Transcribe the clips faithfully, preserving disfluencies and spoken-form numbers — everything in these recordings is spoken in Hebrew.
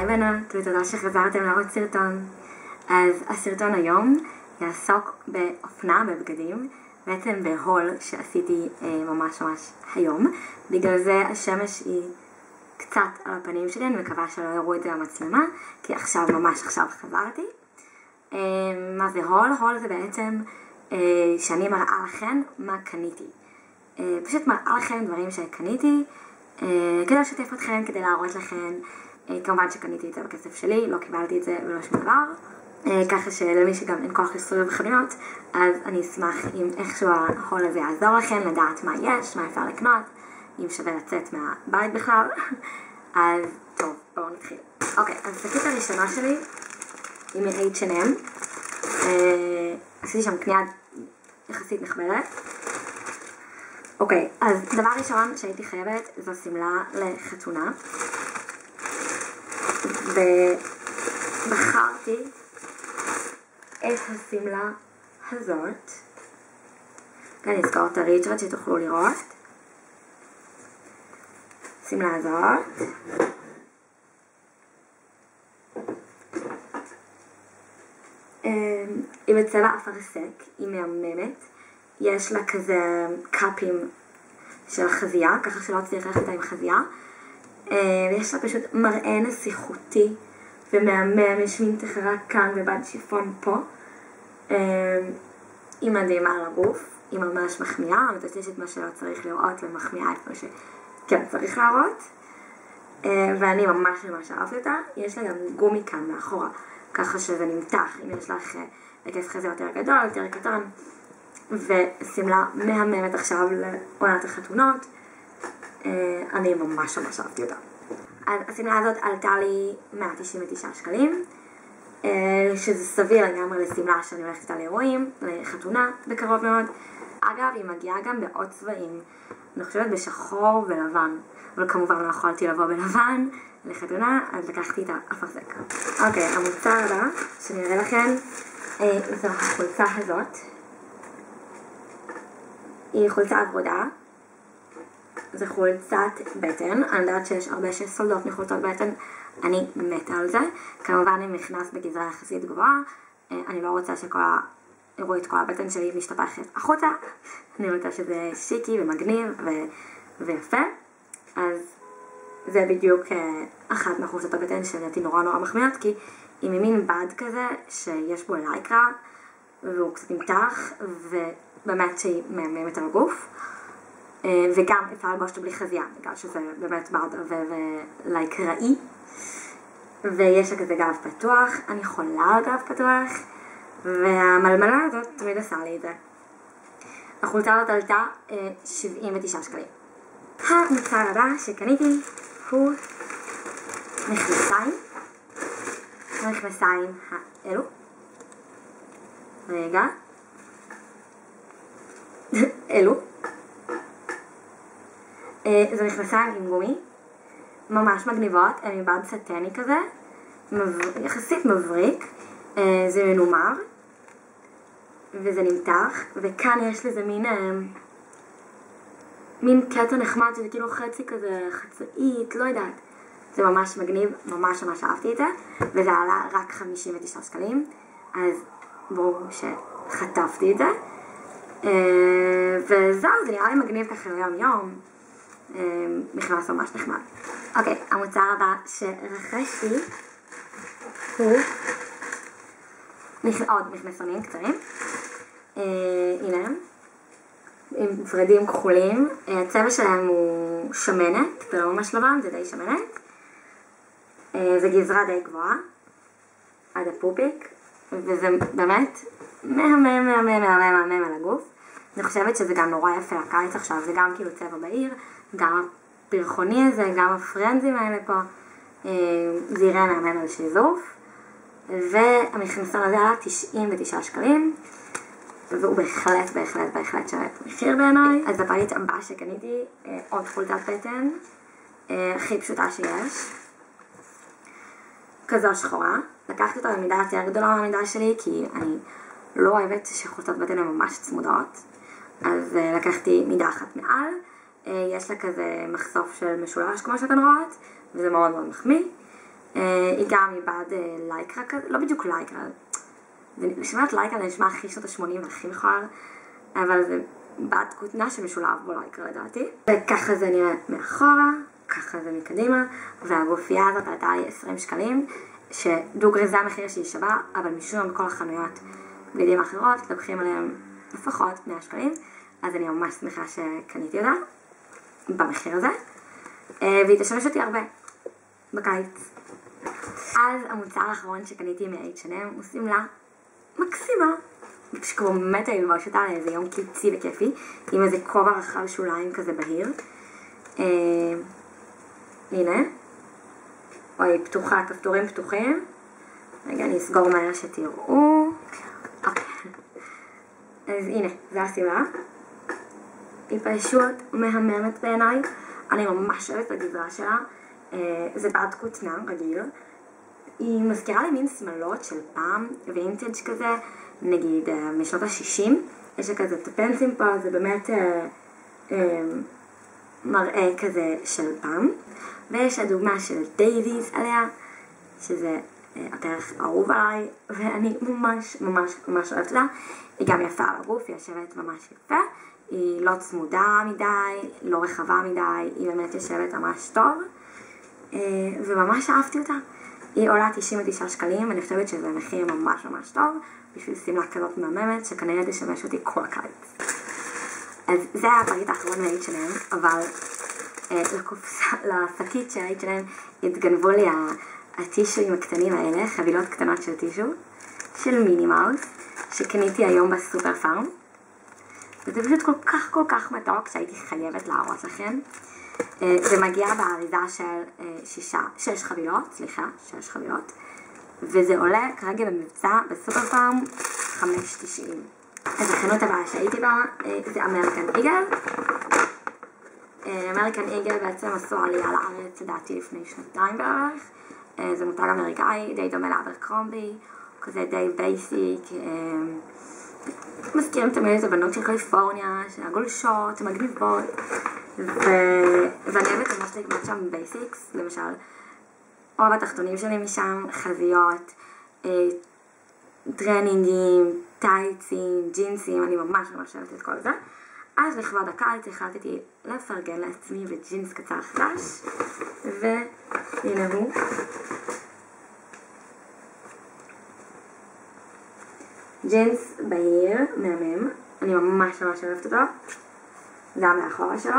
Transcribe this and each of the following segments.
היי בנות, ותודה שחזרתם לעוד סרטון. אז הסרטון היום יעסוק באופנה, בבגדים, בעצם בהול שעשיתי אה, ממש ממש היום. בגלל זה השמש היא קצת על הפנים שלי, אני מקווה שלא יראו את זה במצלמה, כי עכשיו, ממש עכשיו חזרתי. אה, מה זה הול? הול זה בעצם אה, שאני מראה לכם מה קניתי. אה, פשוט מראה לכם דברים שקניתי, אה, כדי לשתף אתכם, כדי להראות לכם. כמובן שקניתי את זה בכסף שלי, לא קיבלתי את זה ולא שום דבר, ככה שלמי שגם אין כוח להסתובב בחנויות, אז אני אשמח אם איכשהו ההול הזה יעזור לכם לדעת מה יש, מה אפשר לקנות, אם שווה לצאת מהבית בכלל. אז טוב, בואו נתחיל. אוקיי, אז השקית הראשונה שלי היא מ-אייץ' אנד אם. עשיתי שם קנייה יחסית נכבדת. אוקיי, אז דבר ראשון שהייתי חייבת זו שמלה לחתונה. ובחרתי את השמלה הזאת. אני אזכור את הריצ'רד שתוכלו לראות. השמלה הזאת. היא בצבע אפרסק, היא מהממת. יש לה כזה קאפים של חזייה, ככה שלא צריך ללכת עם חזייה. ויש לה פשוט מראה נסיכותי ומהמם, יש מין תחרה כאן ובד שיפון פה. היא מדהימה על הגוף, היא ממש מחמיאה, מטשטשת מה שלא צריך לראות ומחמיאה את מה שכן צריך להראות. ואני ממש ממש אהבתי אותה. יש לה גם גומי כאן מאחורה, ככה שזה נמתח, אם יש לך היקף חזה יותר גדול, יותר קטן. ושמלה מהממת עכשיו לעונת החתונות. אני ממש ממש אהבתי אותה. אז השמלה הזאת עלתה לי מאה תשעים ותשעה שקלים, שזה סביר לגמרי לשמלה שאני הולכת איתה לאירועים, לחתונה בקרוב מאוד. אגב, היא מגיעה גם בעוד צבעים, אני חושבת בשחור ולבן, אבל כמובן לא יכולתי לבוא בלבן לחתונה, אז לקחתי את האפרסק. אוקיי, המוצר הבא שאני אראה לכם זו החולצה הזאת. היא חולצה עבודה. זה חולצת בטן, אני יודעת שיש הרבה שסולדות מחולצות בטן, אני מתה על זה. כמובן אם נכנס בגזרה יחסית גבוהה, אני לא רוצה שכל ה... יראו את כל הבטן שלי משתפכת החוצה, אני רוצה שזה שיקי ומגניב ו... ויפה. אז זה בדיוק אחת מהחולצות הבטן שלדעתי נורא נורא מחמיאות, כי היא ממין בד כזה שיש בו לייקרה, והוא קצת נמתח, ובאמת שהיא מהממת על הגוף. וגם אפשר ללבוש אותו בלי חזייה, בגלל שזה באמת בד עבה ולייקראי. ויש לה כזה גב פתוח, אני חולה על גב פתוח, והמלמלה הזאת תמיד עשה לי את זה. החולצה הזאת עלתה שבעים ותשעה שקלים. המוצר הבא שקניתי הוא מכנסיים. המכנסיים האלו. רגע. אלו. זה מכנסיים עם גומי, ממש מגניבות, הן מבד סטני כזה, יחסית מבריק, זה מנומר, וזה נמתח, וכאן יש לזה מין, מין קטע נחמד, שזה כאילו חצי כזה, חצאית, לא יודעת. זה ממש מגניב, ממש ממש אהבתי את זה, וזה עלה רק חמישים ותשעה שקלים, אז ברור שחטפתי את זה. וזהו, זה נראה לי מגניב ככה ליום יום. מכנס ממש נחמד. אוקיי, המוצר הבא שרכשתי הוא עוד מכנסונים קצרים. הנה הם, עם ורדים כחולים. הצבע שלהם הוא שמנת, זה לא ממש לבן, זה די שמנת. זה גזרה די גבוהה, עד הפופיק, וזה באמת מהמם מהמם מהמם מהמם על הגוף. אני חושבת שזה גם נורא יפה לקיץ עכשיו, זה גם כאילו צבע בעיר, גם הפרחוני הזה, גם הפרנזים האלה פה, זה יראה מהמם על שיזוף. והמכנסון הזה עלה תשעים ותשעה שקלים, והוא בהחלט בהחלט בהחלט שווה את המחיר בעיניי. אז הפריט הבא שקניתי, עוד חולצת בטן, הכי פשוטה שיש, כזו שחורה. לקחתי אותה במידה יותר גדולה מהמידה שלי, כי אני לא אוהבת שחולצות בטן הן ממש צמודות, אז לקחתי מידה אחת מעל. יש לה כזה מחשוף של משולש כמו שאתן רואות, וזה מאוד מאוד מחמיא. היא גם מבעד לייקרה כזה, לא בדיוק לייקרה, לשמעת לייקרה זה נשמע הכי שנות ה-שמונים והכי מכוער, אבל זה בעד כותנה שמשולב בו לייקרה לדעתי. וככה זה נראה מאחורה, ככה זה מקדימה, והגופייה הזאת הייתה עשרים שקלים, שדוגרי זה המחיר שהיא שווה, אבל משום בכל החנויות בגדים האחרות לוקחים עליהם לפחות מאה שקלים, אז אני ממש שמחה שקניתי אותה במחיר הזה, והיא תשמש אותי הרבה בקיץ. אז המוצר האחרון שקניתי מ-אייץ' אנד אם הוא שמלה מקסימה, שכבר מתה ללבוש אותה לאיזה יום קיצי וכיפי, עם איזה כובע רחב שוליים כזה בהיר. אה, הנה, אוי, פתוחה, כפתורים פתוחים. רגע, אני אסגור מהר שתראו. אוקיי. אז הנה, זה השמלה. היא פשוט מהממת בעיניי. אני ממש אוהבת את הגזרה שלה. אה, זה בעד כותנה רגיל. היא מזכירה לי מין שמלות של פעם, וינטג' כזה, נגיד משנות ה-שישים. יש כזה טפנסים פה, זה באמת אה, אה, מראה כזה של פעם. ויש הדוגמה של דייוויז עליה, שזה אה, הפרח אהוב עליי, ואני ממש ממש ממש אוהבת אותה. היא גם יפה על הגוף, היא יושבת ממש יפה. היא לא צמודה מדי, לא רחבה מדי, היא באמת יושבת ממש טוב. אה, וממש אהבתי אותה. היא עולה תשעים ותשעה שקלים, ואני חושבת שזה מחיר ממש ממש טוב, בשביל שמלה כזאת מהממת, שכנראה תשמש אותי כל הקיץ. אז זה היה הפריט האחרון מ-אייץ' אנד אם, אבל אה, לשקית של אייץ' אנד אם התגנבו לי הטישואים הקטנים האלה, חבילות קטנות של טישו, של מיני מאוס, שקניתי היום בסופר פארם. וזה פשוט כל כך כל כך מתוק, שהייתי חייבת להראות לכם. זה מגיע באריזה של שישה, שש חבילות, סליחה, שש חבילות, וזה עולה כרגע במבצע בסופר פארם חמש תשעים. אז החנות הבאה שהייתי בה זה אמריקן איגל. אמריקן איגל בעצם עשו עלייה לארץ, לדעתי לפני שנתיים בערך. זה מותג אמריקאי, די דומה לאברקרומבי, כזה די בייסיק. מזכירים תמיד את הבנות של קליפורניה, שהגולשות, מגניבות, ואני אוהבת ממש לקנות שם בייסיקס, למשל, רוב התחתונים שלי משם, חזיות, טרנינגים, טייצים, ג'ינסים, אני ממש ממש אוהבת את כל זה. אז לכבוד הקיץ החלטתי לפרגן לעצמי בג'ינס קצר חדש, והנה הוא. ג'ינס בהיר, מהמם, אני ממש ממש אוהבת אותו, זה המאחורה שלו.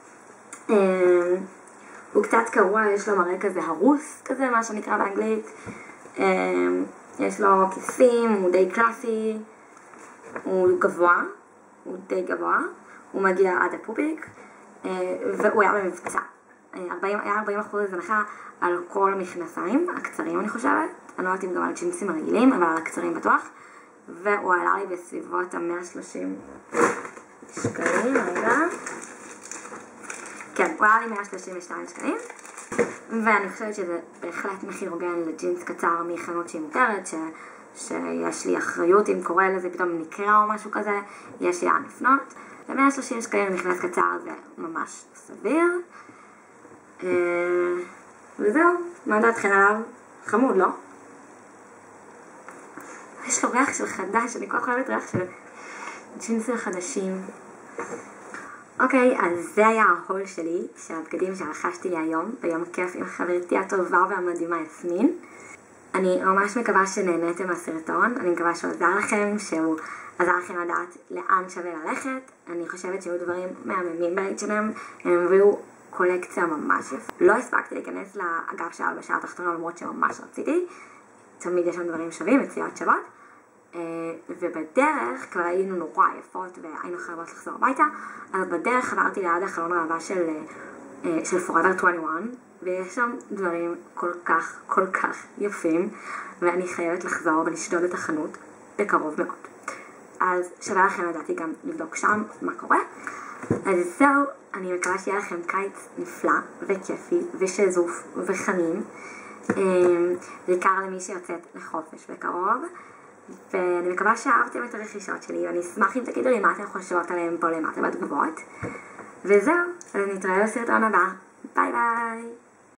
הוא קצת קרוע, יש לו מראה כזה הרוס כזה, מה שנקרא באנגלית. יש לו כיסים, הוא די קלאסי, הוא גבוה, הוא די גבוה, הוא מגיע עד הפופיק, והוא היה במבצע. היה ארבעים אחוז הנחה על כל המכנסיים הקצרים אני חושבת, אני לא יודעת אם גם על ג'ינסים הרגילים, אבל על הקצרים בטוח. והוא עלה לי בסביבות ה-מאה ושלושים שקלים, רגע. כן, הוא עלה לי מאה שלושים ושתיים שקלים, ואני חושבת שזה בהחלט מחיר הוגן לג'ינס קצר מחנות שהיא מוכרת, ש... שיש לי אחריות אם קורה לזה פתאום נקרא או משהו כזה, יש לי לאן לפנות. ו-מאה ושלושים שקלים נכנס קצר זה ממש סביר. וזהו, מה דעתכן עליו? חמוד, לא? יש לו ריח של חדש, אני כל כך אוהבת ריח של ג'ינסים חדשים. אוקיי, אז זה היה ההול שלי, של הבגדים שרכשתי לי היום, ביום כיף עם חברתי הטובה והמדהימה יסמין. אני ממש מקווה שנהניתם מהסרטון, אני מקווה שהוא עזר לכם, שהוא עזר לכם לדעת לאן שווה ללכת. אני חושבת שהיו דברים מהממים ב-אייץ' אנד אם, הם הביאו קולקציה ממש יפה. לא הספקתי להיכנס לאגף של הלבשה התחתונה, למרות שממש רציתי. תמיד יש שם דברים שווים, מציאות שוות. ובדרך כבר היינו נורא יפות והיינו חייבות לחזור הביתה, אז בדרך עברתי ליד החלון ראווה של, של פוראבר עשרים ואחת, ויש שם דברים כל כך כל כך יפים, ואני חייבת לחזור ולשדוד את החנות בקרוב מאוד. אז שווה לכם לדעתי גם לבדוק שם מה קורה. אז זהו, אני מקווה שיהיה לכם קיץ נפלא וכיפי ושזוף וחמים, בעיקר למי שיוצאת לחופש בקרוב. ואני מקווה שאהבתם את הרכישות שלי, ואני אשמח אם תגידו לי מה אתם חושבות עליהם פה למטה בתגובות. וזהו, אז נתראה בסרטון הבא. ביי ביי!